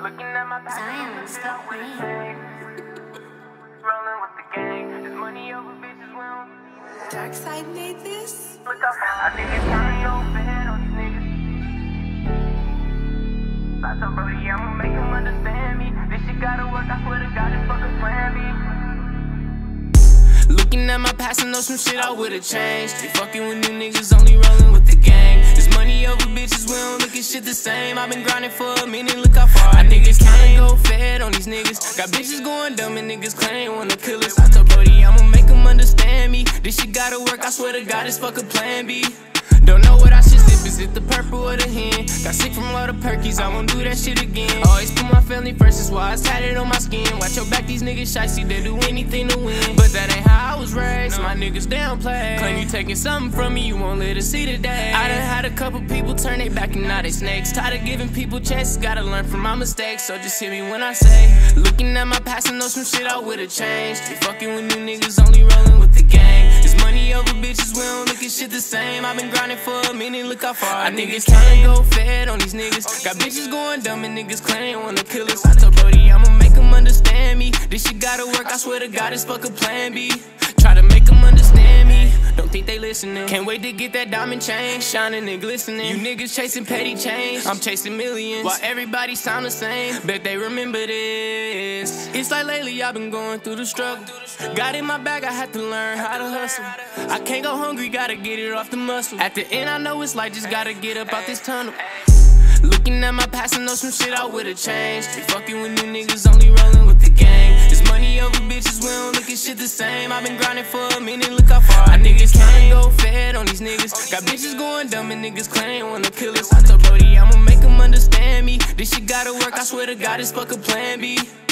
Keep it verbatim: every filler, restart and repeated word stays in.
Zion, stop playing. Rolling with the gang, there's money over bitches, we don't need Dark Side made this? Look up, I think it's time to go bad on these niggas. I told Brody, I'ma make him understand me. This shit gotta work, I swear to God, this fucking plan B. Looking at my past and know some shit I would've changed. They fucking with new niggas, only rolling with the gang. There's money over bitches, we don't look at shit the same. I've been grinding for a minute, look how far I niggas can't go fed on these niggas. Got bitches going dumb and niggas claim they wanna kill us. I told Brody, I'ma make them understand me. This shit gotta work, I swear to God, it's fucking plan B. Don't know what I should sip, is it the purple or the hen? Got sick from all the perkies, I won't do that shit again. Always put my family first, that's why it's tatted on my skin. Watch your back, these niggas shicey, they do anything to win. But that ain't how I was raised, my niggas downplay. Claim you taking something from me, you won't let us see the day. I done had a couple people turn they back and now they snakes. Tired of giving people chances, gotta learn from my mistakes. So just hear me when I say, looking at my past and know some shit I would've changed. They fucking with new niggas, only rolling with the gang. There's money over bitches, we don't look at shit the same. I've been grinding for a minute, look how far I niggas can't go fed on these niggas. Got bitches going dumb and niggas claim they wanna kill us. I told Brody, I'ma make them understand me. This shit gotta work, I swear to God, it's fucking plan B. Try to make them understand me, don't think they listening. Can't wait to get that diamond chain, shining and glistening. You niggas chasing petty change, I'm chasing millions. While everybody sound the same, bet they remember this. It's like lately I've been going through the struggle. Got in my bag, I had to learn how to hustle. I can't go hungry, gotta get it off the muscle. At the end I know it's like just gotta get up out this tunnel. Looking at my past and know some shit I would've changed. They fucking with new niggas, only rolling with the gang. There's money over bitches, we don't look at shit the same. I've been grinding for a minute, look how far I niggas can't go fed on these niggas. Got bitches going dumb and niggas claim they wanna kill us. I told Brody, I'ma make them understand me. This shit gotta work, I swear to God, it's fucking plan B.